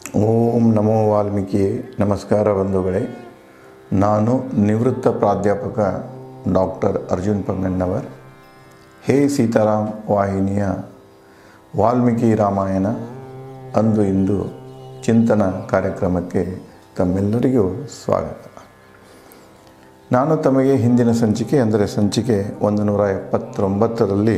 ಓಂ ನಮೋ ವಾಲ್ಮೀಕಿ. ನಮಸ್ಕಾರ ಬಂಧುಗಳೇ. ನಾನು ನಿವೃತ್ತ ಪ್ರಾಧ್ಯಾಪಕ ಡಾಕ್ಟರ್ ಅರ್ಜುನ್ ಪಂಗಣ್ಣವರ್. ಹೇ ಸೀತಾರಾಮ್ ವಾಹಿನಿಯ ವಾಲ್ಮೀಕಿ ರಾಮಾಯಣ ಅಂದು ಇಂದು ಚಿಂತನ ಕಾರ್ಯಕ್ರಮಕ್ಕೆ ತಮ್ಮೆಲ್ಲರಿಗೂ ಸ್ವಾಗತ. ನಾನು ತಮಗೆ ಹಿಂದಿನ ಸಂಚಿಕೆ ಅಂದರೆ ಸಂಚಿಕೆ 179ರಲ್ಲಿ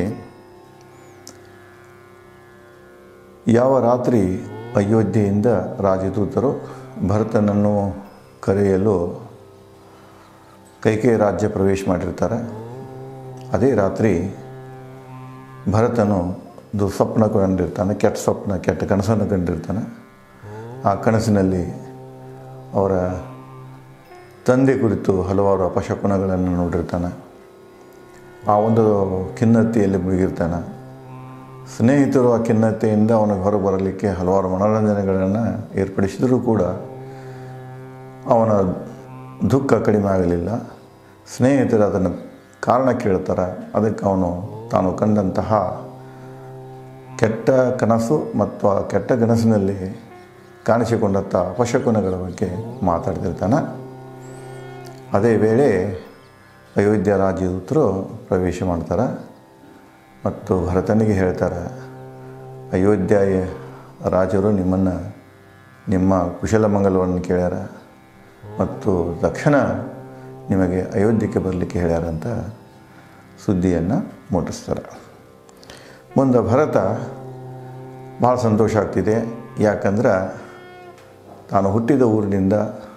ಯಾವ ರಾತ್ರಿ ಅಯೋಧ್ಯೆಯಿಂದ ರಾಜದೂತರು ಭರತನನ್ನು ಕರೆಯಲು ಕೈಕೇಯಿ ರಾಜ್ಯ ಪ್ರವೇಶ ಮಾಡಿರ್ತಾರೆ, ಅದೇ ರಾತ್ರಿ ಭರತನು ದುಸ್ವಪ್ನ ಕಂಡಿರ್ತಾನೆ, ಕೆಟ್ಟ ಕನಸನ್ನು ಕಂಡಿರ್ತಾನೆ. ಆ ಕನಸಿನಲ್ಲಿ ಅವರ ತಂದೆ ಕುರಿತು ಹಲವಾರು ಅಪಶಕುನಗಳನ್ನು ನೋಡಿರ್ತಾನೆ. ಆ ಒಂದು ಖಿನ್ನತೆಯಲ್ಲಿ ಮುಳುಗಿರ್ತಾನೆ. ಸ್ನೇಹಿತರು ಆ ಖಿನ್ನತೆಯಿಂದ ಅವನಿಗೆ ಹೊರಗೆ ಬರಲಿಕ್ಕೆ ಹಲವಾರು ಮನೋರಂಜನೆಗಳನ್ನು ಏರ್ಪಡಿಸಿದರೂ ಕೂಡ ಅವನ ದುಃಖ ಕಡಿಮೆ ಆಗಲಿಲ್ಲ. ಸ್ನೇಹಿತರು ಅದನ್ನು ಕಾರಣ ಕೇಳ್ತಾರೆ. ಅದಕ್ಕೆ ಅವನು ತಾನು ಕಂಡಂತಹ ಕೆಟ್ಟ ಕನಸು ಮತ್ತು ಆ ಕೆಟ್ಟ ಕನಸಿನಲ್ಲಿ ಕಾಣಿಸಿಕೊಂಡಂಥ ಅಪಶಕುನಗಳ ಬಗ್ಗೆ ಮಾತಾಡ್ತಿರ್ತಾನೆ. ಅದೇ ವೇಳೆ ಅಯೋಧ್ಯ ರಾಜದೂತರು ಪ್ರವೇಶ ಮಾಡ್ತಾರೆ ಮತ್ತು ಭರತನಿಗೆ ಹೇಳ್ತಾರೆ, ಅಯೋಧ್ಯ ರಾಜರು ನಿಮ್ಮ ಕುಶಲಮಂಗಲವನ್ನು ಕೇಳ್ಯಾರ ಮತ್ತು ತಕ್ಷಣ ನಿಮಗೆ ಅಯೋಧ್ಯಕ್ಕೆ ಬರಲಿಕ್ಕೆ ಹೇಳ್ಯಾರ ಅಂತ ಸುದ್ದಿಯನ್ನು ಮುಟ್ಟಿಸ್ತಾರೆ. ಮುಂದೆ ಭರತ ಭಾಳ ಸಂತೋಷ ಆಗ್ತಿದೆ. ಯಾಕಂದ್ರೆ ತಾನು ಹುಟ್ಟಿದ ಊರಿನಿಂದ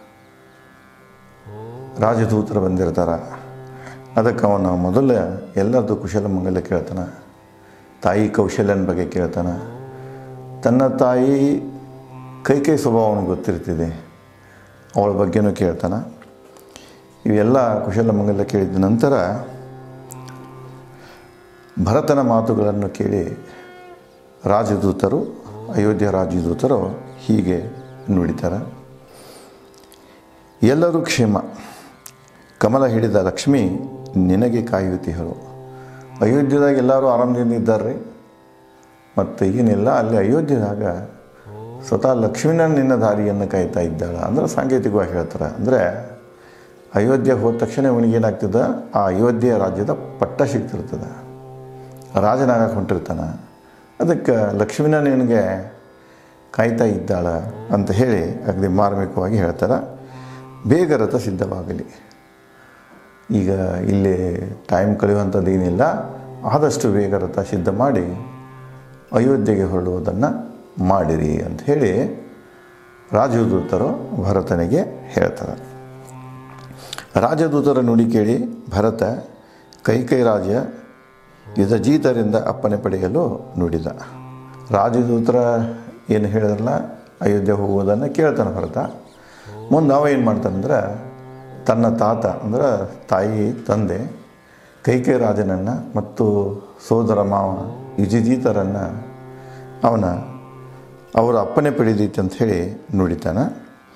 ರಾಜದೂತರು ಬಂದಿರ್ತಾರೆ. ಅದಕ್ಕೆ ಅವನು ಮೊದಲ ಎಲ್ಲರದ್ದು ಕುಶಲಮಂಗಲ ಕೇಳ್ತಾನೆ. ತಾಯಿ ಕೌಶಲ್ಯನ ಬಗ್ಗೆ ಕೇಳ್ತಾನೆ. ತನ್ನ ತಾಯಿ ಕೈಕೇಯಿ ಸ್ವಭಾವ ಅವನಿಗೆ ಗೊತ್ತಿರ್ತಿದೆ, ಅವಳ ಬಗ್ಗೆನೂ ಕೇಳ್ತಾನೆ. ಇವೆಲ್ಲ ಕುಶಲಮಂಗಲ ಕೇಳಿದ ನಂತರ ಭರತನ ಮಾತುಗಳನ್ನು ಕೇಳಿ ಅಯೋಧ್ಯ ರಾಜದೂತರು ಹೀಗೆ ನುಡಿತಾರೆ. ಎಲ್ಲರೂ ಕ್ಷೇಮ, ಕಮಲ ಹಿಡಿದ ಲಕ್ಷ್ಮಿ ನಿನಗೆ ಕಾಯುತ್ತಿಹರು. ಅಯೋಧ್ಯದಾಗ ಎಲ್ಲರೂ ಆರಾಮದಿಂದ ಇದ್ದಾರೆ ಮತ್ತು ಏನಿಲ್ಲ, ಅಲ್ಲಿ ಅಯೋಧ್ಯದಾಗ ಸ್ವತಃ ಲಕ್ಷ್ಮಿನ ನಿನ್ನ ದಾರಿಯನ್ನು ಕಾಯ್ತಾ ಇದ್ದಾಳೆ ಅಂದ್ರೆ ಸಾಂಕೇತಿಕವಾಗಿ ಹೇಳ್ತಾರೆ. ಅಂದರೆ ಅಯೋಧ್ಯೆ ಹೋದ ತಕ್ಷಣ ಇವನಿಗೇನಾಗ್ತದೆ, ಆ ಅಯೋಧ್ಯೆ ರಾಜ್ಯದ ಪಟ್ಟ ಸಿಗ್ತಿರ್ತದೆ, ರಾಜನಾಗಕ್ಕೆ ಹೊಂಟಿರ್ತಾನೆ. ಅದಕ್ಕೆ ಲಕ್ಷ್ಮಿನ ನಿನಗೆ ಕಾಯ್ತಾ ಇದ್ದಾಳೆ ಅಂತ ಹೇಳಿ ಅಗದಿ ಮಾರ್ಮಿಕವಾಗಿ ಹೇಳ್ತಾರೆ. ಬೇಗ ರಥ ಸಿದ್ಧವಾಗಲಿ. ಈಗ ಇಲ್ಲಿ ಟೈಮ್ ಕಳೆಯುವಂಥದ್ದು ಏನಿಲ್ಲ, ಆದಷ್ಟು ಬೇಗ ರಥ ಸಿದ್ಧ ಮಾಡಿ ಅಯೋಧ್ಯೆಗೆ ಹೊರಡುವುದನ್ನು ಮಾಡಿರಿ ಅಂತ ಹೇಳಿ ರಾಜದೂತರು ಭರತನಿಗೆ ಹೇಳ್ತಾರೆ. ರಾಜದೂತರ ನುಡಿ ಕೇಳಿ ಭರತ ಕೈಕೇಯಿ ರಾಜ ಯುಧಜೀತರಿಂದ ಅಪ್ಪಣೆ ಪಡೆಯಲು ನುಡಿದ. ರಾಜದೂತರ ಏನು ಹೇಳಿದ್ರಲ್ಲ, ಅಯೋಧ್ಯೆ ಹೋಗುವುದನ್ನು ಕೇಳ್ತಾನೆ ಭರತ. ಮುಂದೆ ಅವ ಏನು ಮಾಡ್ತಾನಂದ್ರೆ, ತನ್ನ ತಾತ ಅಂದರೆ ತಂದೆ ಕೈಕೇಯಿ ರಾಜನನ್ನು ಮತ್ತು ಸೋದರ ಮಾವ ಯುಧಿಜೀತರನ್ನು ಅವರ ಅಪ್ಪಣೆ ಪಡೆದೀತಿ ಅಂತ ಹೇಳಿ ನುಡಿತಾನೆ.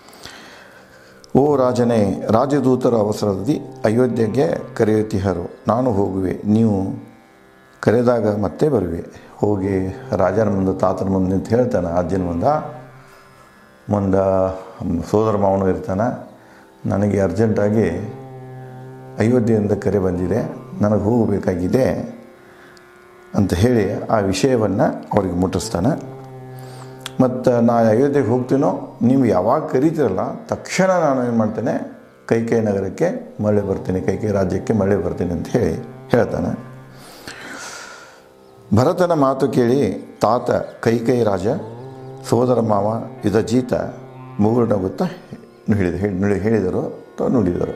ಓ ರಾಜನೇ, ರಾಜದೂತರ ಅವಸರದಲ್ಲಿ ಅಯೋಧ್ಯೆಗೆ ಕರೆಯುತ್ತಿಹರು. ನಾನು ಹೋಗುವೆ, ನೀವು ಕರೆದಾಗ ಮತ್ತೆ ಬರುವೆ. ಹೋಗಿ ರಾಜನ ಮುಂದೆ ತಾತನ ಮುಂದೆ ನಿಂತು ಹೇಳ್ತಾನೆ. ಅಜ್ಜನ ಮುಂದೆ ಸೋದರ ಮಾವನು ಇರ್ತಾನೆ. ನನಗೆ ಅರ್ಜೆಂಟಾಗಿ ಅಯೋಧ್ಯೆಯಿಂದ ಕರೆ ಬಂದಿದೆ, ನನಗೆ ಹೋಗಬೇಕಾಗಿದೆ ಅಂತ ಹೇಳಿ ಆ ವಿಷಯವನ್ನು ಅವ್ರಿಗೆ ಮುಟ್ಟಿಸ್ತಾನೆ. ಮತ್ತು ನಾನು ಅಯೋಧ್ಯೆಗೆ ಹೋಗ್ತೀನೋ, ನೀವು ಯಾವಾಗ ಕರೀತಿರಲ್ಲ ತಕ್ಷಣ ನಾನು ಏನು ಮಾಡ್ತೇನೆ, ಕೈಕೇಯಿ ನಗರಕ್ಕೆ ಮರಳಿ ಬರ್ತೀನಿ, ಕೈಕೇಯಿ ರಾಜ್ಯಕ್ಕೆ ಮರಳಿ ಬರ್ತೀನಿ ಅಂತ ಹೇಳಿ ಹೇಳ್ತಾನೆ. ಭರತನ ಮಾತು ಕೇಳಿ ತಾತ ಕೈಕೇಯಿ ರಾಜ ಸೋದರ ಮಾವ ಯುಧಜೀತ ಮೂಗು ನಗುತ್ತಾ ಹೇಳಿದರು ಅಥವಾ ನುಡಿದರು.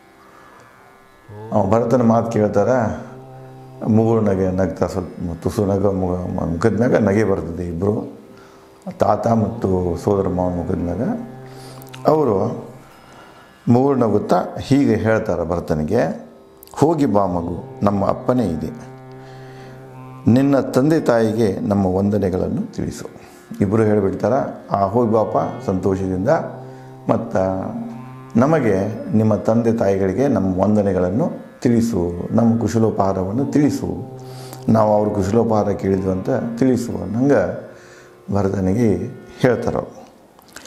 ಭರತನ ಮಾತು ಕೇಳ್ತಾರೆ. ಮೂಗುಳು ನಗ್ತಾ ಸ್ವಲ್ಪ ತುಸು ಮುಖದ ಮ್ಯಾಗ ನಗೆ ಬರ್ತದೆ. ಇಬ್ಬರು ತಾತ ಮತ್ತು ಸೋದರ ಮಾವನ ಮುಖದ ಮ್ಯಾಗ ಅವರು ಮೂಗುಳು ನಗುತ್ತಾ ಹೀಗೆ ಹೇಳ್ತಾರೆ ಭರತನಿಗೆ, ಹೋಗಿ ಬಾ ಮಗು, ನಮ್ಮ ಅಪ್ಪನೇ ಇದೆ. ನಿನ್ನ ತಂದೆ ತಾಯಿಗೆ ನಮ್ಮ ವಂದನೆಗಳನ್ನು ತಿಳಿಸು. ಇಬ್ಬರು ಹೇಳಿಬಿಡ್ತಾರೆ, ಹೋಗಿ ಬಾಪ ಸಂತೋಷದಿಂದ, ಮತ್ತು ನಮಗೆ ನಿಮ್ಮ ತಂದೆ ತಾಯಿಗಳಿಗೆ ನಮ್ಮ ವಂದನೆಗಳನ್ನು ತಿಳಿಸು, ನಮ್ಮ ಕುಶಲೋಪಹಾರವನ್ನು ತಿಳಿಸು, ನಾವು ಅವ್ರ ಕುಶಲೋಪಹಾರ ಕೇಳಿದ್ವು ಅಂತ ತಿಳಿಸು ಅನ್ನಂಗೆ ಭರತನಿಗೆ ಹೇಳ್ತಾರೆ.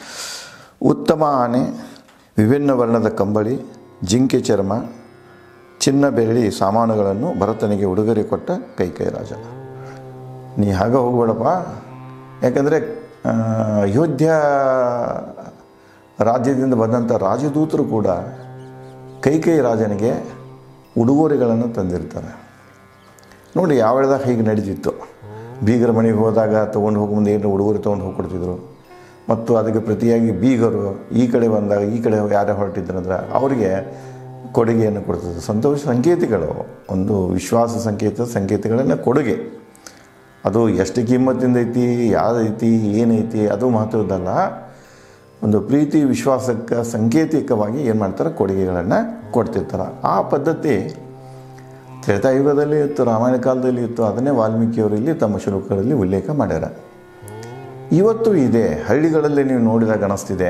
ಉತ್ತಮ ಆನೆ, ವಿಭಿನ್ನ ವರ್ಣದ ಕಂಬಳಿ, ಜಿಂಕೆ ಚರ್ಮ, ಚಿನ್ನ ಬೆಳ್ಳಿ ಸಾಮಾನುಗಳನ್ನು ಭರತನಿಗೆ ಉಡುಗೊರೆ ಕೊಟ್ಟ ಕೈಕೇಯಿ ರಾಜ. ನೀ ಹಾಗೆ ಹೋಗ್ಬೇಡಪ್ಪ, ಯಾಕಂದರೆ ಅಯೋಧ್ಯ ರಾಜ್ಯದಿಂದ ಬಂದಂಥ ರಾಜದೂತರು ಕೂಡ ಕೈಕೇಯಿ ರಾಜನಿಗೆ ಉಡುಗೊರೆಗಳನ್ನು ತಂದಿರ್ತಾರೆ. ನೋಡಿ ಯಾವ್ಯಾವ್ದಾಗ ಹೀಗೆ ನಡೀತಿತ್ತು. ಬೀಗರ ಮನೆಗೆ ಹೋದಾಗ ತೊಗೊಂಡು ಹೋಗಿ ಮುಂದೆ ಏನು ಉಡುಗೊರೆ ತೊಗೊಂಡು ಹೋಗ್ಕೊಡ್ತಿದ್ರು. ಮತ್ತು ಅದಕ್ಕೆ ಪ್ರತಿಯಾಗಿ ಬೀಗರು ಈ ಕಡೆ ಬಂದಾಗ ಈ ಕಡೆ ಯಾರೇ ಹೊರಟಿದ್ರಂದ್ರೆ ಅವರಿಗೆ ಕೊಡುಗೆಯನ್ನು ಕೊಡ್ತಿದ್ರು. ಸಂತೋಷ ಸಂಕೇತಗಳು, ಒಂದು ವಿಶ್ವಾಸ ಸಂಕೇತಗಳನ್ನು ಕೊಡುಗೆ. ಅದು ಎಷ್ಟು ಕಿಮ್ಮತ್ತಿಂದ ಐತಿ, ಯಾವುದೈತಿ, ಏನೈತಿ ಅದು ಮಹತ್ವದ್ದಲ್ಲ. ಒಂದು ಪ್ರೀತಿ ವಿಶ್ವಾಸಕ್ಕೆ ಸಂಕೇತಿಕವಾಗಿ ಏನು ಮಾಡ್ತಾರೆ, ಕೊಡುಗೆಗಳನ್ನು ಕೊಡ್ತಿರ್ತಾರೆ. ಆ ಪದ್ಧತಿ ತ್ರೇತಾಯುಗದಲ್ಲಿ ಇತ್ತು, ರಾಮಾಯಣ ಕಾಲದಲ್ಲಿ ಇತ್ತು. ಅದನ್ನೇ ವಾಲ್ಮೀಕಿಯವರು ಇಲ್ಲಿ ತಮ್ಮ ಶ್ಲೋಕಗಳಲ್ಲಿ ಉಲ್ಲೇಖ ಮಾಡ್ಯಾರ. ಇವತ್ತು ಇದೆ. ಹಳ್ಳಿಗಳಲ್ಲಿ ನೀವು ನೋಡಿದಾಗ ಅನಿಸ್ತಿದೆ,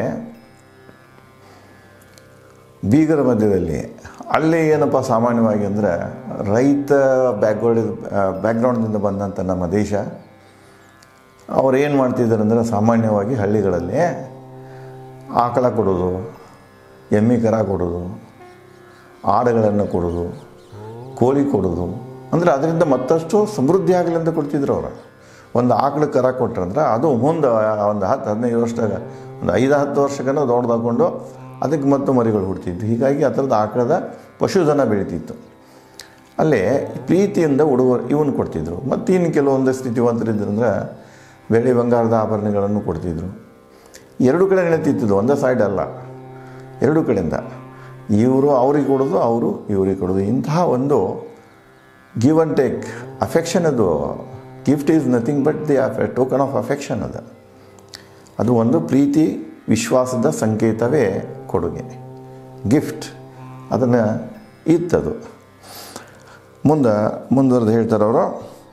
ಬೀಗರ ಮಧ್ಯದಲ್ಲಿ ಅಲ್ಲಿ ಏನಪ್ಪ ಸಾಮಾನ್ಯವಾಗಿ ಅಂದರೆ ರೈತ ಬ್ಯಾಕ್ಗ್ರೌಂಡ್ನಿಂದ ಬಂದಂಥ ನಮ್ಮ ದೇಶ ಅವ್ರು ಏನು ಮಾಡ್ತಿದ್ದಾರೆ ಅಂದರೆ ಸಾಮಾನ್ಯವಾಗಿ ಹಳ್ಳಿಗಳಲ್ಲಿ ಆಕಳ ಕೊಡೋದು, ಎಮ್ಮೆ ಕರ ಕೊಡೋದು, ಆಡುಗಳನ್ನು ಕೊಡೋದು, ಕೋಳಿ ಕೊಡೋದು. ಅಂದರೆ ಅದರಿಂದ ಮತ್ತಷ್ಟು ಸಮೃದ್ಧಿ ಆಗಲಿ ಅಂತ ಕೊಡ್ತಿದ್ರು ಅವರು. ಒಂದು ಆಕಳ ಕರ ಕೊಟ್ರಂದ್ರೆ ಅದು ಮುಂದೆ ಒಂದು 10-15 ವರ್ಷದಾಗ ಒಂದು 5-10 ವರ್ಷಕ್ಕೂ ದೊಡ್ಡದಾಕೊಂಡು ಅದಕ್ಕೆ ಮತ್ತು ಮರಿಗಳು ಹುಡ್ತಿದ್ದು. ಹೀಗಾಗಿ ಆ ಥರದ ಆಕಳದ ಪಶುಧನ ಬೆಳೀತಿತ್ತು. ಅಲ್ಲೇ ಪ್ರೀತಿಯಿಂದ ಉಡುಗೊರೆ ಇವನು ಕೊಡ್ತಿದ್ರು. ಮತ್ತು ಇನ್ನು ಕೆಲವೊಂದು ಸ್ಥಿತಿವಂತರಿದ್ರಂದ್ರೆ ಬೆಳ್ಳಿ ಬಂಗಾರದ ಆಭರಣಗಳನ್ನು ಕೊಡ್ತಿದ್ರು. ಎರಡು ಕಡೆ ನಡೀತಿದ್ದು, ಒಂದೇ ಸೈಡ್ ಅಲ್ಲ, ಎರಡು ಕಡೆಯಿಂದ ಇವರು ಅವ್ರಿಗೆ ಕೊಡೋದು, ಅವರು ಇವ್ರಿಗೆ ಕೊಡೋದು. ಇಂತಹ ಒಂದು ಗಿವ್ ಆ್ಯಂಡ್ ಟೇಕ್ ಅಫೆಕ್ಷನ್. ಅದು gift is nothing but the token of affection. ಅದು ಒಂದು ಪ್ರೀತಿ ವಿಶ್ವಾಸದ ಸಂಕೇತವೇ ಕೊಡುಗೆ, ಗಿಫ್ಟ್. ಅದನ್ನು ಇತ್ತದು. ಮುಂದುವರೆದು ಹೇಳ್ತಾರೆ ಅವರು,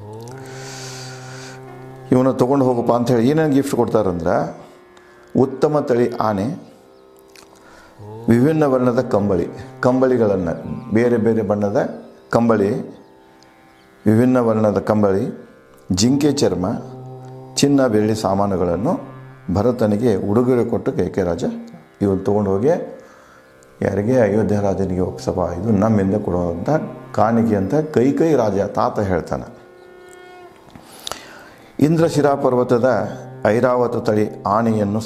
ಇವನು ತೊಗೊಂಡು ಹೋಗಪ್ಪ ಅಂಥೇಳಿ ಏನೇನು ಗಿಫ್ಟ್ ಕೊಡ್ತಾರಂದ್ರೆ ಉತ್ತಮ ತಳಿ ಆನೆ, ವಿಭಿನ್ನ ಬಣ್ಣದ ಕಂಬಳಿಗಳನ್ನು, ಬೇರೆ ಬೇರೆ ಬಣ್ಣದ ಕಂಬಳಿ, ವಿಭಿನ್ನ ಬಣ್ಣದ ಕಂಬಳಿ, ಜಿಂಕೆ ಚರ್ಮ, ಚಿನ್ನ ಬೆಳ್ಳಿ ಸಾಮಾನುಗಳನ್ನು ಭರತನಿಗೆ ಉಡುಗೊರೆ ಕೊಟ್ಟು ಕೈಕೇಯಿ ರಾಜ ಇವನು ತೊಗೊಂಡು ಹೋಗಿ ಯಾರಿಗೆ, ಅಯೋಧ್ಯ ರಾಜನಿಗೆ ಒಪ್ಸಪ್ಪ, ಇದು ನಮ್ಮಿಂದ ಕೊಡುವಂಥ ಕಾಣಿಕೆ ಅಂತ ಕೈಕೇಯಿ ರಾಜ ತಾತ ಹೇಳ್ತಾನೆ. ಇಂದ್ರಶಿರಾ ಪರ್ವತದ ಐರಾವತ ತಳಿ ಆನೆಯನ್ನು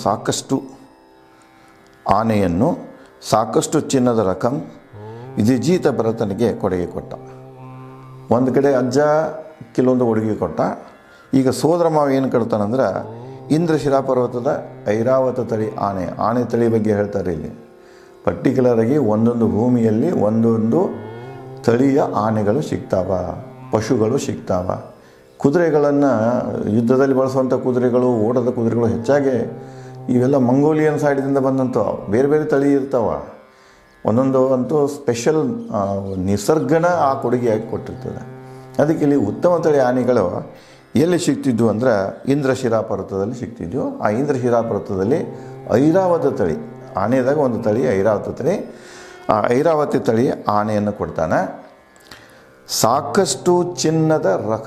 ಸಾಕಷ್ಟು ಚಿನ್ನದ ರಕಂ ವಿಧಿಜೀತ ಭರತನಿಗೆ ಕೊಡುಗೆ ಕೊಟ್ಟ. ಒಂದು ಕಡೆ ಅಜ್ಜ ಕೆಲವೊಂದು ಉಡುಗೆ ಕೊಟ್ಟ. ಈಗ ಸೋದರ ಮಾವ ಏನು ಕೊಡ್ತಾನಂದ್ರೆ ಇಂದ್ರಶಿರಾ ಪರ್ವತದ ಐರಾವತ ತಳಿ ಆನೆ ತಳಿ ಬಗ್ಗೆ ಹೇಳ್ತಾರೆ ಇಲ್ಲಿ. ಪರ್ಟಿಕ್ಯುಲರಾಗಿ ಒಂದೊಂದು ಭೂಮಿಯಲ್ಲಿ ಒಂದೊಂದು ತಳಿಯ ಆನೆಗಳು ಸಿಗ್ತಾವ, ಪಶುಗಳು ಸಿಗ್ತಾವ. ಕುದುರೆಗಳನ್ನು ಯುದ್ಧದಲ್ಲಿ ಬಳಸುವಂಥ ಕುದುರೆಗಳು, ಓಡದ ಕುದುರೆಗಳು ಹೆಚ್ಚಾಗಿ ಇವೆಲ್ಲ ಮಂಗೋಲಿಯನ್ ಸೈಡ್ದಿಂದ ಬಂದಂಥವು. ಬೇರೆ ಬೇರೆ ತಳಿ ಇರ್ತಾವ. ಒಂದೊಂದು ಅಂತೂ ಸ್ಪೆಷಲ್ ನಿಸರ್ಗನ ಆ ಕೊಡುಗೆಯಾಗಿ ಕೊಟ್ಟಿರ್ತದೆ. ಅದಕ್ಕೆ ಇಲ್ಲಿ ಉತ್ತಮ ತಳಿ ಆನೆಗಳು ಎಲ್ಲಿ ಸಿಗ್ತಿದ್ವು ಅಂದರೆ ಇಂದ್ರಶಿರಾ ಪರ್ವತದಲ್ಲಿ ಸಿಗ್ತಿದ್ವು. ಆ ಇಂದ್ರಶಿರಾ ಪರ್ವತದಲ್ಲಿ ಐರಾವತ ತಳಿ ಆನೆದಾಗ ಒಂದು ತಳಿ ಐರಾವತ ತಳಿ. ಆ ಐರಾವತಿ ತಳಿ ಆನೆಯನ್ನು ಕೊಡ್ತಾನೆ. ಸಾಕಷ್ಟು ಚಿನ್ನದ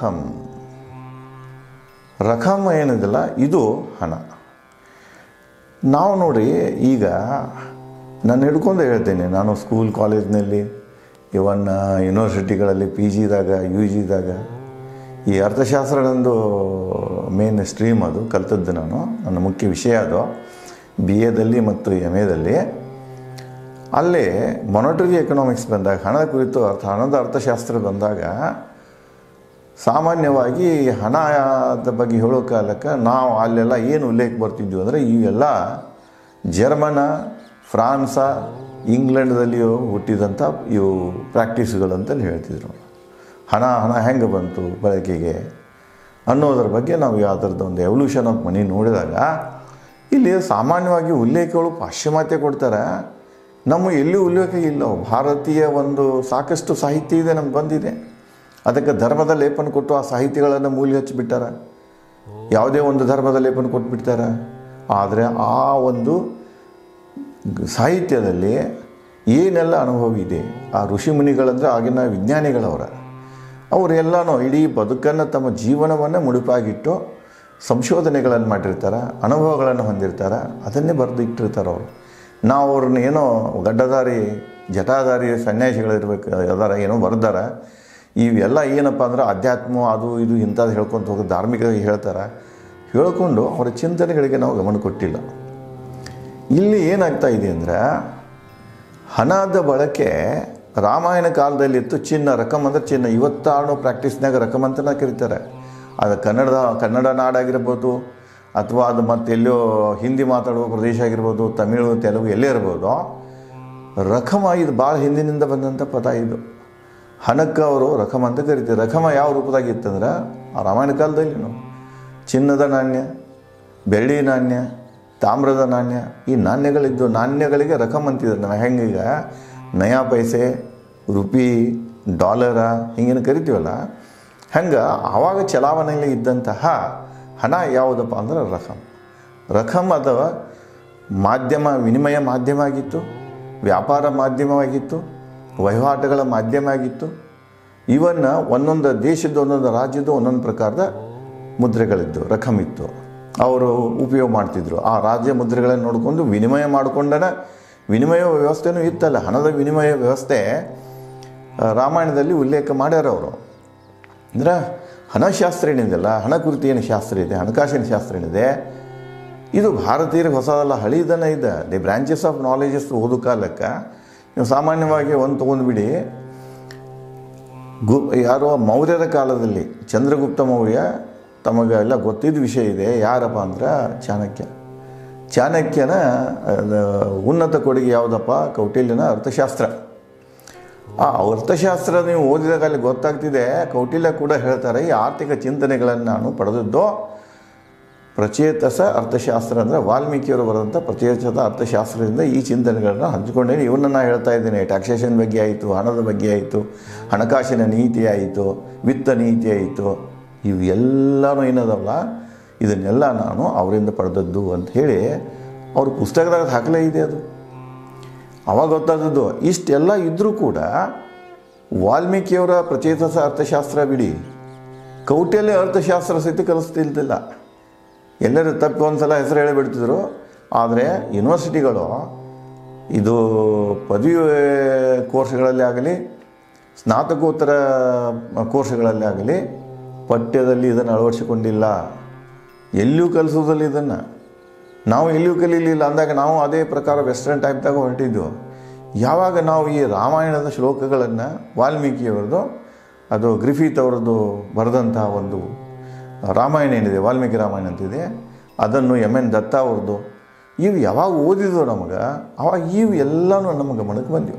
ರಕಂ ಏನಿದೆಲ್ಲ ಇದು ಹಣ. ನಾವು ನೋಡಿ, ಈಗ ನಾನು ಹಿಡ್ಕೊಂಡು ಹೇಳ್ತೇನೆ, ನಾನು ಸ್ಕೂಲ್ ಕಾಲೇಜ್ನಲ್ಲಿ ಇವನ್ ಯೂನಿವರ್ಸಿಟಿಗಳಲ್ಲಿ PGದಾಗ UGದಾಗ ಈ ಅರ್ಥಶಾಸ್ತ್ರದಂದು ಮೇನ್ ಸ್ಟ್ರೀಮ್ ಅದು ಕಲ್ತದ್ದು. ನನ್ನ ಮುಖ್ಯ ವಿಷಯ ಅದು BAದಲ್ಲಿ ಮತ್ತು MAದಲ್ಲಿ. ಅಲ್ಲೇ ಮೊನಿಟರಿ ಎಕನಾಮಿಕ್ಸ್ ಬಂದಾಗ, ಹಣದ ಕುರಿತು ಹಣದ ಅರ್ಥಶಾಸ್ತ್ರ ಬಂದಾಗ ಸಾಮಾನ್ಯವಾಗಿ ಹಣದ ಬಗ್ಗೆ ಹೇಳೋ ಕಾಲಕ್ಕೆ ನಾವು ಅಲ್ಲೆಲ್ಲ ಏನು ಉಲ್ಲೇಖ ಬರ್ತಿದ್ವಿ ಅಂದರೆ ಇವೆಲ್ಲ ಜರ್ಮನ, ಫ್ರಾನ್ಸ, ಇಂಗ್ಲೆಂಡ್ದಲ್ಲಿಯೂ ಹುಟ್ಟಿದಂಥ ಇವು ಪ್ರಾಕ್ಟೀಸ್ಗಳಂತಲ್ಲಿ ಹೇಳ್ತಿದ್ರು. ಹಣ ಹೆಂಗೆ ಬಂತು ಬಳಕೆಗೆ ಅನ್ನೋದ್ರ ಬಗ್ಗೆ ನಾವು ಯಾವುದ್ರದ್ದು ಒಂದು ಎವಲ್ಯೂಷನ್ ಆಫ್ ಮನಿ ನೋಡಿದಾಗ ಇಲ್ಲಿ ಸಾಮಾನ್ಯವಾಗಿ ಉಲ್ಲೇಖಗಳು ಪಾಶ್ಚಿಮಾತ್ಯ ಕೊಡ್ತಾರೆ. ನಮ್ಮ ಎಲ್ಲಿ ಉಲ್ಲೇಖ ಇಲ್ಲ. ಭಾರತೀಯ ಒಂದು ಸಾಕಷ್ಟು ಸಾಹಿತ್ಯ ಇದೆ, ನಮ್ಗೆ ಬಂದಿದೆ. ಅದಕ್ಕೆ ಧರ್ಮದ ಲೇಪನ ಕೊಟ್ಟು ಆ ಸಾಹಿತ್ಯಗಳನ್ನು ಮೂಲ್ಯ ಹಚ್ಚಿಬಿಟ್ಟಾರ. ಯಾವುದೇ ಒಂದು ಧರ್ಮದ ಲೇಪನ ಕೊಟ್ಬಿಡ್ತಾರೆ. ಆದರೆ ಆ ಒಂದು ಸಾಹಿತ್ಯದಲ್ಲಿ ಏನೆಲ್ಲ ಅನುಭವ ಇದೆ, ಆ ಋಷಿಮುನಿಗಳಂದರೆ ಆಗಿನ ವಿಜ್ಞಾನಿಗಳವರ ಅವರೆಲ್ಲನೂ ಇಡೀ ಬದುಕನ್ನು, ತಮ್ಮ ಜೀವನವನ್ನು ಮುಡಿಪಾಗಿಟ್ಟು ಸಂಶೋಧನೆಗಳನ್ನು ಮಾಡಿರ್ತಾರೆ, ಅನುಭವಗಳನ್ನು ಹೊಂದಿರ್ತಾರೆ, ಅದನ್ನೇ ಬರೆದು ಇಟ್ಟಿರ್ತಾರೆ ಅವರು. ನಾವು ಅವ್ರನ್ನ ಏನೋ ಗಡ್ಡಧಾರಿ ಜಟಾಧಾರಿ ಸನ್ಯಾಸಿಗಳಿರ್ಬೇಕು ಅದಾರ ಏನೋ ಬರ್ದಾರ. ಇವೆಲ್ಲ ಏನಪ್ಪ ಅಂದ್ರೆ ಅಧ್ಯಾತ್ಮ ಅದು ಇದು ಇಂಥದ್ದು ಹೇಳ್ಕೊತ ಹೋಗಿ ಧಾರ್ಮಿಕ ಹೇಳ್ತಾರೆ. ಹೇಳ್ಕೊಂಡು ಅವರ ಚಿಂತನೆಗಳಿಗೆ ನಾವು ಗಮನ ಕೊಟ್ಟಿಲ್ಲ. ಇಲ್ಲಿ ಏನಾಗ್ತಾ ಇದೆ ಅಂದರೆ ಹಣದ ಬಳಕೆ ರಾಮಾಯಣ ಕಾಲದಲ್ಲಿತ್ತು. ಚಿನ್ನ ರಕಮ್ ಅಂದರೆ ಚಿನ್ನ. ಇವತ್ತಾರು ಪ್ರಾಕ್ಟೀಸ್ನಾಗ ರಕಮ್ ಅಂತ ಕರೀತಾರೆ. ಅದು ಕನ್ನಡ ನಾಡಾಗಿರ್ಬೋದು, ಅಥವಾ ಅದು ಮತ್ತೆ ಎಲ್ಲೋ ಹಿಂದಿ ಮಾತಾಡುವ ಪ್ರದೇಶ ಆಗಿರ್ಬೋದು, ತಮಿಳು ತೆಲುಗು ಎಲ್ಲೇ ಇರ್ಬೋದು. ರಕಮ ಇದು ಭಾಳ ಹಿಂದಿನಿಂದ ಬಂದಂಥ ಪದ ಇದು. ಹಣಕ್ಕೆ ಅವರು ರಕಮ ಅಂತ ಕರಿತಾರೆ. ರಕಮ ಯಾವ ರೂಪದಾಗಿತ್ತಂದ್ರೆ ಆ ರಾಮಾಯಣ ಕಾಲದಲ್ಲಿ ಚಿನ್ನದ ನಾಣ್ಯ, ಬೆಳ್ಳಿ ನಾಣ್ಯ, ತಾಮ್ರದ ನಾಣ್ಯ, ಈ ನಾಣ್ಯಗಳಿದ್ದು ನಾಣ್ಯಗಳಿಗೆ ರಕಮ್ ಅಂತಿದ್ರು. ನಾವು ಹೆಂಗೀಗ ನಯಾ ಪೈಸೆ, ರುಪಿ, ಡಾಲರ ಹಿಂಗೇನು ಕರಿತೀವಲ್ಲ, ಹಂಗೆ ಆವಾಗ ಚಲಾವಣೆಯಲ್ಲಿ ಇದ್ದಂತಹ ಹಣ ಯಾವುದಪ್ಪ ಅಂದ್ರೆ ರಕಮ್. ರಕಮ್ ಅಥವಾ ಮಾಧ್ಯಮ, ವಿನಿಮಯ ಮಾಧ್ಯಮ ಆಗಿತ್ತು, ವ್ಯಾಪಾರ ಮಾಧ್ಯಮವಾಗಿತ್ತು, ವಹಿವಾಟುಗಳ ಮಾಧ್ಯಮ ಆಗಿತ್ತು. ಇವನ್ನ ಒಂದೊಂದು ದೇಶದ ಒಂದೊಂದು ರಾಜ್ಯದ ಒಂದೊಂದು ಪ್ರಕಾರದ ಮುದ್ರೆಗಳಿದ್ದು, ರಕಮ್ ಇತ್ತು, ಅವರು ಉಪಯೋಗ ಮಾಡ್ತಿದ್ರು. ಆ ರಾಜ್ಯ ಮುದ್ರೆಗಳನ್ನು ನೋಡಿಕೊಂಡು ವಿನಿಮಯ ಮಾಡಿಕೊಂಡನ ವಿನಿಮಯ ವ್ಯವಸ್ಥೆನೂ ಇತ್ತಲ್ಲ. ಹಣದ ವಿನಿಮಯ ವ್ಯವಸ್ಥೆ ರಾಮಾಯಣದಲ್ಲಿ ಉಲ್ಲೇಖ ಮಾಡ್ಯಾರ ಅವರು. ಅಂದ್ರೆ ಹಣಶಾಸ್ತ್ರ ಏನಿದೆಯಲ್ಲ, ಹಣ ಕುರಿತು ಏನು ಶಾಸ್ತ್ರ ಇದೆ, ಹಣಕಾಸಿನ ಶಾಸ್ತ್ರ ಏನಿದೆ, ಇದು ಭಾರತೀಯರಿಗೆ ಹೊಸದಲ್ಲ, ಹಳಿದನ ಇದೆ. ದಿ ಬ್ರಾಂಚಸ್ ಆಫ್ ನಾಲೆಜಸ್ ಓದು ಕಾಲಕ್ಕೆ ನೀವು ಸಾಮಾನ್ಯವಾಗಿ ಒಂದು ತೊಗೊಂಡ್ಬಿಡಿ. ಯಾರೋ ಮೌರ್ಯರ ಕಾಲದಲ್ಲಿ ಚಂದ್ರಗುಪ್ತ ಮೌರ್ಯ, ತಮಗೆಲ್ಲ ಗೊತ್ತಿದ್ದ ವಿಷಯ ಇದೆ. ಯಾರಪ್ಪ ಅಂದ್ರೆ ಚಾಣಕ್ಯನ ಉನ್ನತ ಕೊಡುಗೆ ಯಾವುದಪ್ಪ? ಕೌಟಿಲ್ಯನ ಅರ್ಥಶಾಸ್ತ್ರ. ಆ ಅರ್ಥಶಾಸ್ತ್ರ ನೀವು ಓದಿದಾಗ ಅಲ್ಲಿ ಗೊತ್ತಾಗ್ತಿದೆ. ಕೌಟಿಲ್ಯ ಕೂಡ ಹೇಳ್ತಾರೆ, ಈ ಆರ್ಥಿಕ ಚಿಂತನೆಗಳನ್ನು ನಾನು ಪಡೆದದ್ದು ಪ್ರಚೇತಸ ಅರ್ಥಶಾಸ್ತ್ರ ಅಂದರೆ ವಾಲ್ಮೀಕಿಯವರು ಬರೆದಂಥ ಪ್ರಚೇತಸ ಅರ್ಥಶಾಸ್ತ್ರದಿಂದ ಈ ಚಿಂತನೆಗಳನ್ನು ಹಂಚಿಕೊಂಡೇನೆ. ಇವನ್ನ ನಾನು ಹೇಳ್ತಾ ಇದ್ದೇನೆ. ಟ್ಯಾಕ್ಸೇಷನ್ ಬಗ್ಗೆ ಆಯಿತು, ಹಣದ ಬಗ್ಗೆ ಆಯಿತು, ಹಣಕಾಸಿನ ನೀತಿ ಆಯಿತು, ವಿತ್ತ ನೀತಿ ಆಯಿತು, ಇವು ಎಲ್ಲನೂ ಏನದಲ್ಲ, ಇದನ್ನೆಲ್ಲ ನಾನು ಅವರಿಂದ ಪಡೆದದ್ದು ಅಂತ ಹೇಳಿ ಅವ್ರ ಪುಸ್ತಕದಾಗ ದಾಖಲೆ ಇದೆ. ಅದು ಅವಾಗ ಗೊತ್ತಾದದ್ದು. ಇಷ್ಟೆಲ್ಲ ಇದ್ದರೂ ಕೂಡ ವಾಲ್ಮೀಕಿಯವರ ಪ್ರಚೇತಸ ಅರ್ಥಶಾಸ್ತ್ರ ಬಿಡಿ, ಕೌಟಿಲ್ಯ ಅರ್ಥಶಾಸ್ತ್ರ ಸಹಿತ ಕಲಿಸ್ತಿಲ್ದಿಲ್ಲ. ಎಲ್ಲರೂ ತಪ್ಪು ಒಂದು ಸಲ ಹೆಸರು ಹೇಳಿಬಿಡ್ತಿದ್ರು. ಆದರೆ ಯೂನಿವರ್ಸಿಟಿಗಳು ಇದು ಪದವಿ ಕೋರ್ಸ್ಗಳಲ್ಲಿ ಆಗಲಿ, ಸ್ನಾತಕೋತ್ತರ ಕೋರ್ಸ್ಗಳಲ್ಲಿ ಆಗಲಿ ಪಠ್ಯದಲ್ಲಿ ಇದನ್ನು ಅಳವಡಿಸಿಕೊಂಡಿಲ್ಲ. ಎಲ್ಲಿಯೂ ಕಲಿಸೋದಿಲ್ಲ ಇದನ್ನು. ನಾವು ಎಲ್ಲಿಯೂ ಕಲೀಲಿಲ್ಲ ಅಂದಾಗ ನಾವು ಅದೇ ಪ್ರಕಾರ ವೆಸ್ಟರ್ನ್ ಟೈಪ್ದಾಗ ಹೊರಟಿದ್ವು. ಯಾವಾಗ ನಾವು ಈ ರಾಮಾಯಣದ ಶ್ಲೋಕಗಳನ್ನು ವಾಲ್ಮೀಕಿಯವರದು, ಅದು ಗ್ರಿಫಿತ್ ಅವರದ್ದು ಬರೆದಂತಹ ಒಂದು ರಾಮಾಯಣ ಏನಿದೆ, ವಾಲ್ಮೀಕಿ ರಾಮಾಯಣ ಅಂತಿದೆ, ಅದನ್ನು ಎನ್ ದತ್ತ ಅವ್ರದ್ದು, ಇವು ಯಾವಾಗ ಓದಿದ್ವು ನಮಗೆ, ಅವಾಗ ಇವು ಎಲ್ಲನೂ ನಮ್ಮ ಗಮನಕ್ಕೆ ಬಂದಿವು.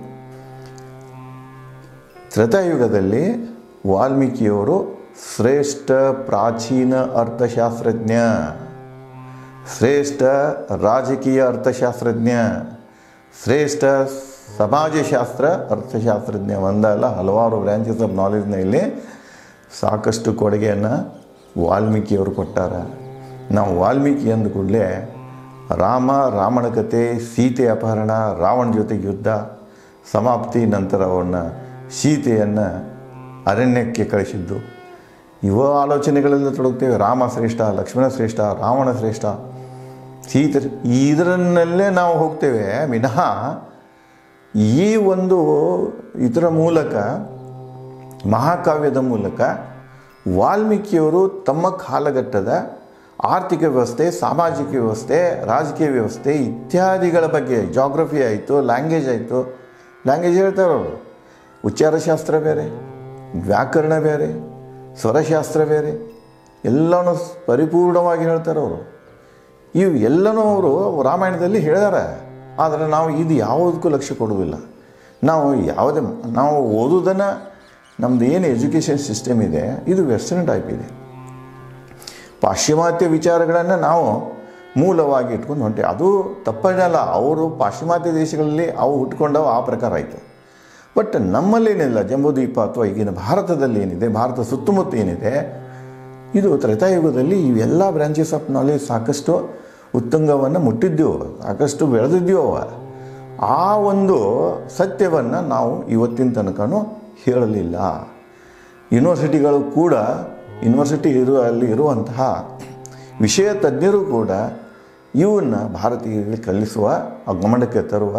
ತ್ರೇತಾಯುಗದಲ್ಲಿ ವಾಲ್ಮೀಕಿಯವರು ಶ್ರೇಷ್ಠ ಪ್ರಾಚೀನ ಅರ್ಥಶಾಸ್ತ್ರಜ್ಞ, ಶ್ರೇಷ್ಠ ರಾಜಕೀಯ ಅರ್ಥಶಾಸ್ತ್ರಜ್ಞ, ಶ್ರೇಷ್ಠ ಸಮಾಜಶಾಸ್ತ್ರ ಅರ್ಥಶಾಸ್ತ್ರಜ್ಞ ಒಂದಲ್ಲ ಹಲವಾರು ಬ್ರಾಂಚಸ್ ಆಫ್ ನಾಲೆಜ್ನಲ್ಲಿ ಸಾಕಷ್ಟು ಕೊಡುಗೆಯನ್ನು ವಾಲ್ಮೀಕಿಯವರು ಕೊಟ್ಟಾರ. ನಾವು ವಾಲ್ಮೀಕಿ ಅಂದ ಕೂಡಲೇ ರಾಮನ ಕತೆ, ಸೀತೆ ಅಪಹರಣ, ರಾವಣ ಜೊತೆಗೆ ಯುದ್ಧ, ಸಮಾಪ್ತಿ, ನಂತರ ಅವನ್ನ ಸೀತೆಯನ್ನು ಅರಣ್ಯಕ್ಕೆ ಕಳಿಸಿದ್ದು, ಇವ ಆಲೋಚನೆಗಳೆಲ್ಲ ತೊಡಗ್ತೇವೆ. ರಾಮ ಶ್ರೇಷ್ಠ, ಲಕ್ಷ್ಮಣ ಶ್ರೇಷ್ಠ, ರಾವಣ ಶ್ರೇಷ್ಠ, ಸೀತೆ, ಇದರನ್ನಲ್ಲೇ ನಾವು ಹೋಗ್ತೇವೆ ವಿನಃ ಈ ಒಂದು ಇದರ ಮೂಲಕ, ಮಹಾಕಾವ್ಯದ ಮೂಲಕ ವಾಲ್ಮೀಕಿಯವರು ತಮ್ಮ ಕಾಲಘಟ್ಟದ ಆರ್ಥಿಕ ವ್ಯವಸ್ಥೆ, ಸಾಮಾಜಿಕ ವ್ಯವಸ್ಥೆ, ರಾಜಕೀಯ ವ್ಯವಸ್ಥೆ ಇತ್ಯಾದಿಗಳ ಬಗ್ಗೆ, ಜಾಗ್ರಫಿ ಆಯಿತು, ಲ್ಯಾಂಗ್ವೇಜ್ ಆಯಿತು, ಲ್ಯಾಂಗ್ವೇಜ್ ಹೇಳ್ತಾರೆ ಅವರು, ಉಚ್ಚಾರಶಾಸ್ತ್ರ ಬೇರೆ, ವ್ಯಾಕರಣ ಬೇರೆ, ಸ್ವರಶಾಸ್ತ್ರ ಬೇರೆ, ಎಲ್ಲನೂ ಪರಿಪೂರ್ಣವಾಗಿ ಹೇಳ್ತಾರೆ ಅವರು. ಇವು ಎಲ್ಲನೂ ಅವರು ರಾಮಾಯಣದಲ್ಲಿ ಹೇಳಿದಾರೆ. ಆದರೆ ನಾವು ಇದು ಯಾವುದಕ್ಕೂ ಲಕ್ಷ್ಯ ಕೊಡುವುದಿಲ್ಲ. ನಾವು ಓದೋದನ್ನು, ನಮ್ಮದು ಏನು ಎಜುಕೇಷನ್ ಸಿಸ್ಟಮ್ ಇದೆ ಇದು ವೆಸ್ಟರ್ನ್ ಟೈಪ್ ಇದೆ. ಪಾಶ್ಚಿಮಾತ್ಯ ವಿಚಾರಗಳನ್ನು ನಾವು ಮೂಲವಾಗಿ ಇಟ್ಕೊಂಡು ಹೊಂಟೆ. ಅದು ತಪ್ಪೇನಲ್ಲ, ಅವರು ಪಾಶ್ಚಿಮಾತ್ಯ ದೇಶಗಳಲ್ಲಿ ಅವು ಹುಟ್ಕೊಂಡವು ಆ ಪ್ರಕಾರ ಆಯಿತು. ಬಟ್ ನಮ್ಮಲ್ಲೇನಿಲ್ಲ, ಜಂಬೂದ್ವೀಪ ಅಥವಾ ಈಗಿನ ಭಾರತದಲ್ಲಿ ಏನಿದೆ, ಭಾರತ ಸುತ್ತಮುತ್ತ ಏನಿದೆ, ಇದು ತ್ರೇತಾಯುಗದಲ್ಲಿ ಇವೆಲ್ಲ ಬ್ರಾಂಚಸ್ ಆಫ್ ನಾಲೆಜ್ ಸಾಕಷ್ಟು ಉತ್ತುಂಗವನ್ನು ಮುಟ್ಟಿದ್ದೆವು, ಸಾಕಷ್ಟು ಬೆಳೆದಿದ್ದೆವು. ಆ ಒಂದು ಸತ್ಯವನ್ನು ನಾವು ಇವತ್ತಿನ ತನಕನೂ ಹೇಳಲಿಲ್ಲ. ಯೂನಿವರ್ಸಿಟಿಗಳು ಕೂಡ, ಅಲ್ಲಿ ಇರುವಂತಹ ವಿಷಯ ತಜ್ಞರು ಕೂಡ ಇವನ್ನ ಭಾರತೀಯರಿಗೆ ಕಲಿಸುವ ಗಮನಕ್ಕೆ ತರುವ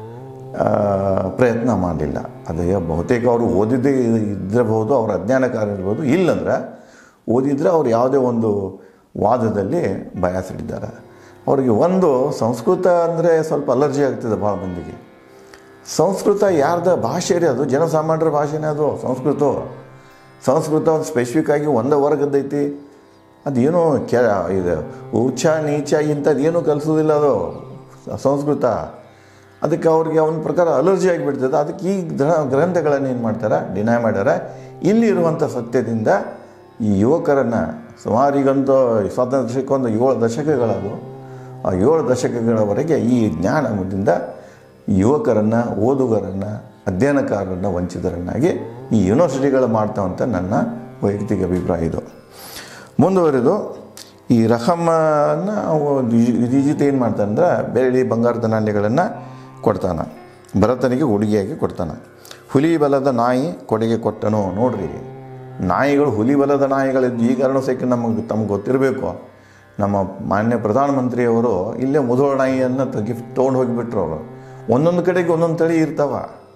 ಪ್ರಯತ್ನ ಮಾಡಲಿಲ್ಲ. ಅದೇ ಬಹುತೇಕ ಅವರು ಓದಿದ್ದೇ ಇದ್ದಿರಬಹುದು, ಅವ್ರ ಅಜ್ಞಾನಕಾರ ಇರ್ಬೋದು. ಇಲ್ಲಂದ್ರೆ ಓದಿದರೆ ಅವ್ರು ಯಾವುದೇ ಒಂದು ವಾದದಲ್ಲಿ ಬಯಸಿಟ್ಟಿದ್ದಾರೆ. ಅವರಿಗೆ ಒಂದು ಸಂಸ್ಕೃತ ಅಂದರೆ ಸ್ವಲ್ಪ ಅಲರ್ಜಿ ಆಗ್ತದೆ ಭಾಳ ಮಂದಿಗೆ. ಸಂಸ್ಕೃತ ಯಾರ್ದ ಭಾಷೆ ರೀ, ಅದು ಜನಸಾಮಾನ್ಯರ ಭಾಷೆನೇ. ಅದು ಸಂಸ್ಕೃತ ಒಂದು ಸ್ಪೆಸಿಫಿಕ್ ಆಗಿ ಒಂದು ವರ್ಗದೈತಿ. ಅದೇನು ಇದು ಉಚ್ಚ ನೀಚ ಇಂಥದ್ದು ಏನೂ ಕಲಿಸೋದಿಲ್ಲ ಅದು ಸಂಸ್ಕೃತ. ಅದಕ್ಕೆ ಅವ್ರಿಗೆ ಅವನ ಪ್ರಕಾರ ಅಲರ್ಜಿ ಆಗಿಬಿಡ್ತದೆ. ಅದಕ್ಕೆ ಈ ಗ್ರಂಥಗಳನ್ನು ಏನು ಮಾಡ್ತಾರೆ, ಡಿನೈ ಮಾಡ್ಯಾರ. ಇಲ್ಲಿ ಇರುವಂಥ ಸತ್ಯದಿಂದ ಈ ಯುವಕರನ್ನು ಸುಮಾರಿಗಂತೂ ಸ್ವಾತಂತ್ರ್ಯಕ್ಕೊಂದು 7 ದಶಕಗಳದು. ಆ 7 ದಶಕಗಳವರೆಗೆ ಈ ಜ್ಞಾನದಿಂದ ಯುವಕರನ್ನು, ಓದುಗರನ್ನು, ಅಧ್ಯಯನಕಾರರನ್ನು ವಂಚಿತರನ್ನಾಗಿ ಈ ಯೂನಿವರ್ಸಿಟಿಗಳು ಮಾಡ್ತಾವಂತ ನನ್ನ ವೈಯಕ್ತಿಕ ಅಭಿಪ್ರಾಯ ಇದು. ಮುಂದುವರೆದು ಈ ರಹಮನ್ನ ವಿಧಿಜಿತ ಏನು ಮಾಡ್ತಾನೆ ಅಂದ್ರೆ ಬೆಳ್ಳಿ ಬಂಗಾರದ ನಾಣ್ಯಗಳನ್ನು ಕೊಡ್ತಾನೆ, ಭರತನಿಗೆ ಉಡುಗೆಯಾಗಿ ಕೊಡ್ತಾನೆ. ಹುಲಿ ಬಲದ ನಾಯಿ ಕೊಡುಗೆ ಕೊಟ್ಟನು. ನೋಡ್ರಿ, ನಾಯಿಗಳು ಹುಲಿ ಬಲದ ನಾಯಿಗಳಿದ್ದು ಈ ಕಾರಣ ಸಹಿತ ತಮಗೆ ಗೊತ್ತಿರಬೇಕು. ನಮ್ಮ ಮಾನ್ಯ ಪ್ರಧಾನಮಂತ್ರಿಯವರು ಇಲ್ಲೇ ಮುಧೋಳ ನಾಯಿಯನ್ನು ಗಿಫ್ಟ್ ತೊಗೊಂಡು ಹೋಗಿಬಿಟ್ರು. ಅವರು ಒಂದೊಂದು ಕಡೆಗೆ ಒಂದೊಂದು ತಳಿ ಇರ್ತಾವ.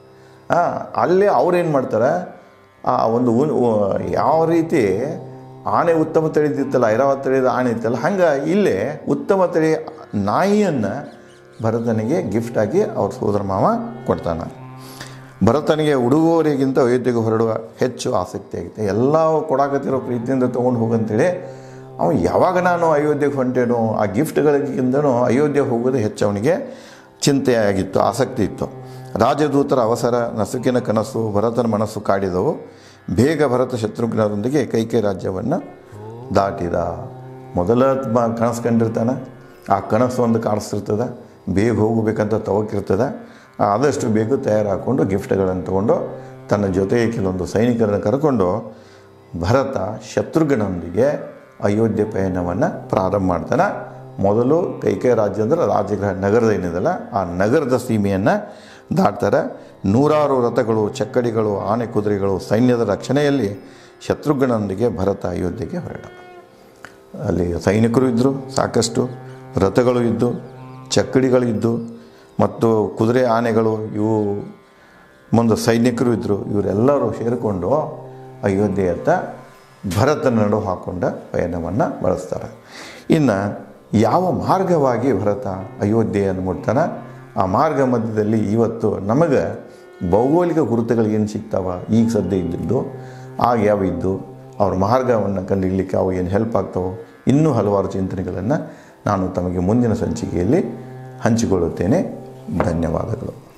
ಅಲ್ಲೇ ಅವ್ರೇನು ಮಾಡ್ತಾರೆ, ಆ ಒಂದು ಯಾವ ರೀತಿ ಆನೆ ಉತ್ತಮ ತಳಿದಿತ್ತಲ್ಲ, ಐರಾವತ್ ತಳಿದ ಆನೆ ಇತ್ತಲ್ಲ, ಹಂಗೆ ಇಲ್ಲೇ ಉತ್ತಮ ತಳಿ ನಾಯಿಯನ್ನು ಭರತನಿಗೆ ಗಿಫ್ಟಾಗಿ ಅವ್ರ ಸೋದರ ಮಾವ ಕೊಡ್ತಾನೆ. ಭರತನಿಗೆ ಉಡುಗೊರೆಗಿಂತ ಅಯೋಧ್ಯೆಗೆ ಹೊರಡುವ ಹೆಚ್ಚು ಆಸಕ್ತಿ ಆಗುತ್ತೆ. ಎಲ್ಲ ಕೊಡಾಕತ್ತಿರೋ ಪ್ರೀತಿಯಿಂದ ತೊಗೊಂಡು ಹೋಗಂತೇಳಿ ಅವನು ಯಾವಾಗ ನಾನು ಅಯೋಧ್ಯೆಗೆ ಹೊಂಟೇನೋ ಆ ಗಿಫ್ಟ್ಗಳಿಗಿಂತನೂ ಅಯೋಧ್ಯೆಗೆ ಹೋಗೋದು ಹೆಚ್ಚು ಅವನಿಗೆ ಚಿಂತೆಯಾಗಿತ್ತು, ಆಸಕ್ತಿ ಇತ್ತು. ರಾಜದೂತರ ಅವಸರ, ನಸುಕಿನ ಕನಸು ಭರತನ ಮನಸ್ಸು ಕಾಡಿದವು. ಬೇಗ ಭರತ ಶತ್ರುಘ್ನರೊಂದಿಗೆ ಕೈಕೇಯಿ ರಾಜ್ಯವನ್ನು ದಾಟಿದ. ಮೊದಲ ಕನಸು ಕಂಡಿರ್ತಾನೆ, ಆ ಕನಸು ಒಂದು ಕಾಣಿಸ್ತಿರ್ತದೆ, ಬೇಗ ಹೋಗಬೇಕಂತ ತವಕಿರ್ತದೆ. ಆದಷ್ಟು ಬೇಗ ತಯಾರಾಕೊಂಡು ಗಿಫ್ಟ್ಗಳನ್ನು ತೊಗೊಂಡು ತನ್ನ ಜೊತೆಗೆ ಕೆಲವೊಂದು ಸೈನಿಕರನ್ನು ಕರ್ಕೊಂಡು ಭರತ ಶತ್ರುಘ್ನನೊಂದಿಗೆ ಅಯೋಧ್ಯೆ ಪಯಣವನ್ನು ಪ್ರಾರಂಭ ಮಾಡ್ತಾನೆ. ಮೊದಲು ಕೈಕೇಯಿ ರಾಜ್ಯ ಅಂದರೆ ರಾಜಗೃಹ ನಗರದ ಏನಿದೆಯಲ್ಲ ಆ ನಗರದ ಸೀಮೆಯನ್ನು ದಾಟ್ತಾರೆ. 100 ರಥಗಳು, ಚಕ್ಕಡಿಗಳು, ಆನೆ ಕುದುರೆಗಳು ಸೈನ್ಯದ ರಕ್ಷಣೆಯಲ್ಲಿ ಶತ್ರುಘ್ನನೊಂದಿಗೆ ಭರತ ಅಯೋಧ್ಯೆಗೆ ಹೊರಟ. ಅಲ್ಲಿ ಸೈನಿಕರು ಇದ್ದರು, ಸಾಕಷ್ಟು ರಥಗಳು ಇದ್ದು, ಚಕ್ಕಡಿಗಳು ಇದ್ದು, ಮತ್ತು ಕುದುರೆ ಆನೆಗಳು ಇವು ಮುಂದೆ ಸೈನಿಕರು ಇದ್ದರು. ಇವರೆಲ್ಲರೂ ಸೇರಿಕೊಂಡು ಅಯೋಧ್ಯೆಯತ್ತ ಭರತನ ನಡು ಹಾಕೊಂಡ ಪಯಣವನ್ನು ಬಳಸ್ತಾರೆ. ಇನ್ನು ಯಾವ ಮಾರ್ಗವಾಗಿ ಭರತ ಅಯೋಧ್ಯೆಯನ್ನು ಮುಟ್ತಾನೆ, ಆ ಮಾರ್ಗ ಮಧ್ಯದಲ್ಲಿ ಇವತ್ತು ನಮಗೆ ಭೌಗೋಳಿಕ ಗುರುತುಗಳು ಏನು ಸಿಗ್ತಾವ, ಈಗ ಸದ್ಯ ಇದ್ದಿದ್ದು ಆಗ ಯಾವ ಇದ್ದು ಅವ್ರ ಮಾರ್ಗವನ್ನು ಕಂಡುಹಿಡಲಿಕ್ಕೆ ಅವು ಏನು ಹೆಲ್ಪ್ ಆಗ್ತಾವೋ, ಇನ್ನೂ ಹಲವಾರು ಚಿಂತನೆಗಳನ್ನು ನಾನು ತಮಗೆ ಮುಂದಿನ ಸಂಚಿಕೆಯಲ್ಲಿ ಹಂಚಿಕೊಳ್ಳುತ್ತೇನೆ. ಧನ್ಯವಾದಗಳು.